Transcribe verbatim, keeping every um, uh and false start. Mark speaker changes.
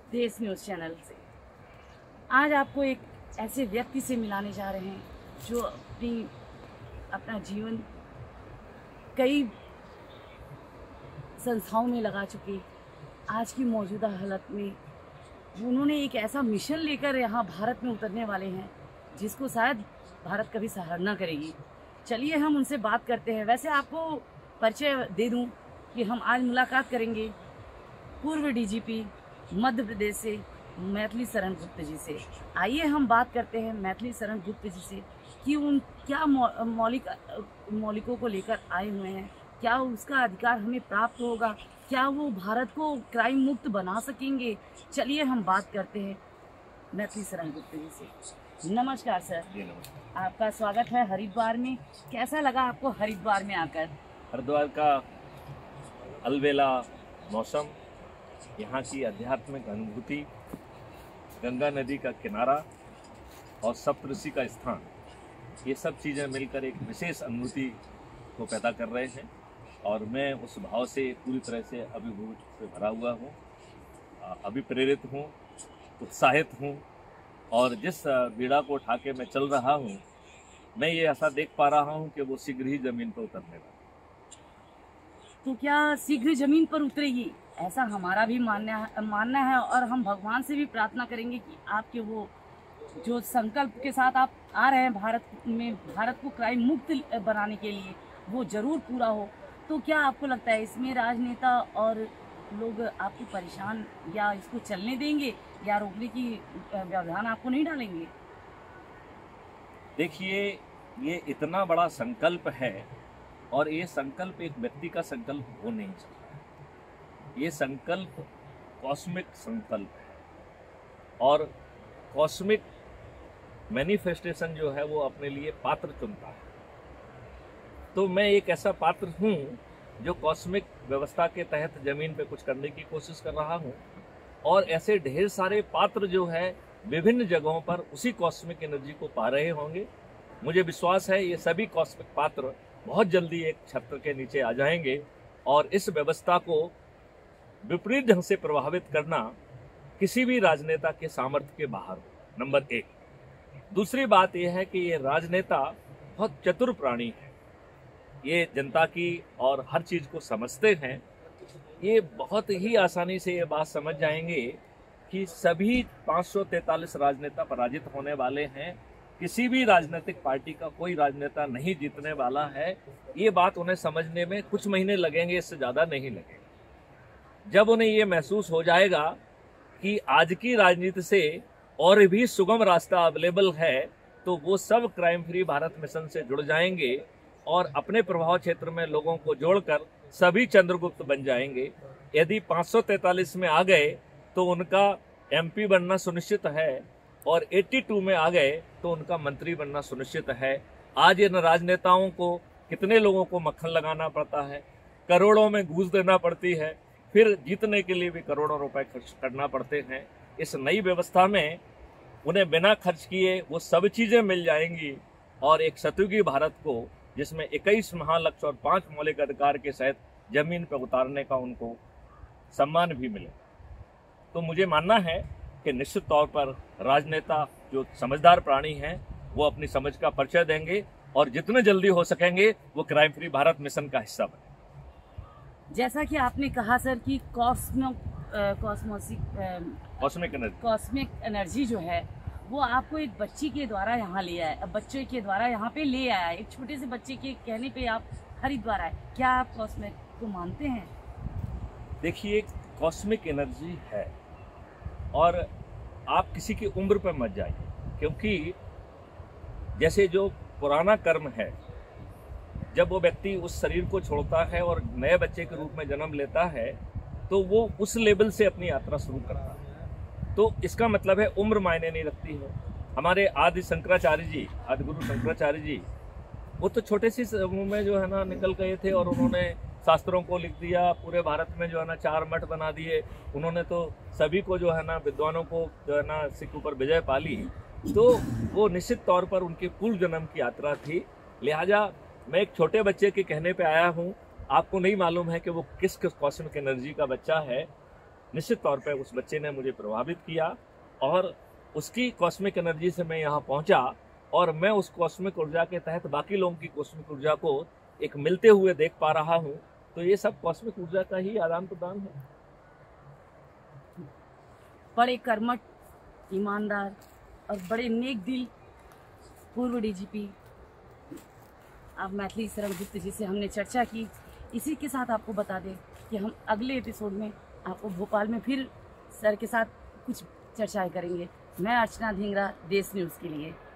Speaker 1: देश news channel से। आज आपको एक ऐसे व्यक्ति से मिलाने जा रहे हैं जो अपनी अपना जीवन कई संस्थाओं में लगा चुके। आज की मौजूदा हालत में उन्होंने एक ऐसा मिशन लेकर यहाँ भारत में उतरने वाले हैं जिसको शायद भारत कभी सराहना करेगी। चलिए हम उनसे बात करते हैं। वैसे आपको परिचय दे दूं कि हम आज मुलाकात करेंगे पूर्व डीजीपी मध्य प्रदेश से मैथिली शरण गुप्त जी से। आइए हम बात करते हैं मैथिली शरण गुप्त जी से कि उन क्या मौलिक मौलिकों को लेकर आए हुए हैं, क्या उसका अधिकार हमें प्राप्त होगा, क्या वो भारत को क्राइम मुक्त बना सकेंगे। चलिए हम बात करते हैं मैथिली शरण गुप्त जी से। नमस्कार सर।
Speaker 2: जी नमस्कार।
Speaker 1: आपका स्वागत है हरिद्वार में। कैसा लगा आपको हरिद्वार में आकर?
Speaker 2: हरिद्वार का अलबेला मौसम, यहाँ की आध्यात्मिक अनुभूति, गंगा नदी का किनारा और सप्तऋषि का स्थान, ये सब चीज़ें मिलकर एक विशेष अनुभूति को पैदा कर रहे हैं और मैं उस भाव से पूरी तरह से अभिभूत से भरा हुआ हूँ, अभिप्रेरित हूँ, उत्साहित हूँ और जिस बीड़ा को उठा के मैं चल रहा हूँ, मैं ये ऐसा देख पा रहा हूँ कि वो शीघ्र ही जमीन पर उतरने वाला।
Speaker 1: तो क्या शीघ्र जमीन पर उतरेगी? ऐसा हमारा भी मानना है मानना है और हम भगवान से भी प्रार्थना करेंगे कि आपके वो जो संकल्प के साथ आप आ रहे हैं भारत में, भारत को क्राइम मुक्त बनाने के लिए, वो जरूर पूरा हो। तो क्या आपको लगता है इसमें राजनेता और लोग आपको परेशान या इसको चलने देंगे या रोकने की व्यवधान आपको नहीं डालेंगे?
Speaker 2: देखिए, ये इतना बड़ा संकल्प है और ये संकल्प एक व्यक्ति का संकल्प हो नहीं सकता। ये संकल्प कॉस्मिक संकल्प है और कॉस्मिक मैनिफेस्टेशन जो है वो अपने लिए पात्र चुनता है। तो मैं एक ऐसा पात्र हूँ जो कॉस्मिक व्यवस्था के तहत जमीन पे कुछ करने की कोशिश कर रहा हूँ और ऐसे ढेर सारे पात्र जो है विभिन्न जगहों पर उसी कॉस्मिक एनर्जी को पा रहे होंगे। मुझे विश्वास है ये सभी कॉस्मिक पात्र बहुत जल्दी एक छत्र के नीचे आ जाएंगे और इस व्यवस्था को विपरीत ढंग से प्रभावित करना किसी भी राजनेता के सामर्थ्य के बाहर हो, नंबर एक। दूसरी बात यह है कि ये राजनेता बहुत चतुर प्राणी है, ये जनता की और हर चीज को समझते हैं। ये बहुत ही आसानी से ये बात समझ जाएंगे कि सभी पाँच सौ तैंतालीस राजनेता पराजित होने वाले हैं, किसी भी राजनीतिक पार्टी का कोई राजनेता नहीं जीतने वाला है। ये बात उन्हें समझने में कुछ महीने लगेंगे, इससे ज़्यादा नहीं लगेंगे। जब उन्हें ये महसूस हो जाएगा कि आज की राजनीति से और भी सुगम रास्ता अवेलेबल है, तो वो सब क्राइम फ्री भारत मिशन से जुड़ जाएंगे और अपने प्रभाव क्षेत्र में लोगों को जोड़कर सभी चंद्रगुप्त बन जाएंगे। यदि पाँच सौ तैंतालीस में आ गए तो उनका एमपी बनना सुनिश्चित है और बयासी में आ गए तो उनका मंत्री बनना सुनिश्चित है। आज इन राजनेताओं को कितने लोगों को मक्खन लगाना पड़ता है, करोड़ों में घूस देना पड़ती है, फिर जीतने के लिए भी करोड़ों रुपए खर्च करना पड़ते हैं। इस नई व्यवस्था में उन्हें बिना खर्च किए वो सब चीज़ें मिल जाएंगी और एक सतयुगी भारत को, जिसमें इक्कीस महालक्ष्य और पांच मौलिक अधिकार के सहित जमीन पर उतारने का उनको सम्मान भी मिले। तो मुझे मानना है कि निश्चित तौर पर राजनेता जो समझदार प्राणी हैं वो अपनी समझ का परिचय देंगे और जितने जल्दी हो सकेंगे वो क्राइम फ्री भारत मिशन का हिस्सा बने।
Speaker 1: जैसा कि आपने कहा सर कि कॉस्मो कॉस्मोसिक
Speaker 2: कॉस्मिक एनर्जी
Speaker 1: कॉस्मिक एनर्जी जो है वो आपको एक बच्ची के द्वारा यहाँ ले आया, बच्चे के द्वारा यहाँ पे ले आया। एक छोटे से बच्चे के कहने पे आप हरिद्वार आए। क्या आप कॉस्मिक को मानते हैं?
Speaker 2: देखिए, कॉस्मिक एनर्जी है और आप किसी की उम्र पर मत जाइए, क्योंकि जैसे जो पुराना कर्म है, जब वो व्यक्ति उस शरीर को छोड़ता है और नए बच्चे के रूप में जन्म लेता है तो वो उस लेवल से अपनी यात्रा शुरू करता है। तो इसका मतलब है उम्र मायने नहीं रखती है। हमारे आदि शंकराचार्य जी, आदि गुरु शंकराचार्य जी, वो तो छोटे सी समूह में जो है ना निकल गए थे और उन्होंने शास्त्रों को लिख दिया, पूरे भारत में जो है ना चार मठ बना दिए। उन्होंने तो सभी को जो है ना विद्वानों को जो है ना सिख ऊपर विजय पाली। तो वो निश्चित तौर पर उनके पूर्व जन्म की यात्रा थी। लिहाजा मैं एक छोटे बच्चे के कहने पे आया हूँ, आपको नहीं मालूम है कि वो किस किस कॉस्मिक एनर्जी का बच्चा है। निश्चित तौर पे उस बच्चे ने मुझे प्रभावित किया और उसकी कॉस्मिक एनर्जी से मैं यहाँ पहुँचा और मैं उस कॉस्मिक ऊर्जा के तहत बाकी लोगों की कॉस्मिक ऊर्जा को एक मिलते हुए देख पा रहा हूँ। तो ये सब कॉस्मिक ऊर्जा का ही आदान प्रदान है।
Speaker 1: बड़े कर्मठ, ईमानदार और बड़े नेक दिल पूर्व डीजीपी अब मैथिली शरण जी से हमने चर्चा की। इसी के साथ आपको बता दें कि हम अगले एपिसोड में आपको भोपाल में फिर सर के साथ कुछ चर्चाएं करेंगे। मैं अर्चना धिंगरा, देश न्यूज़ के लिए।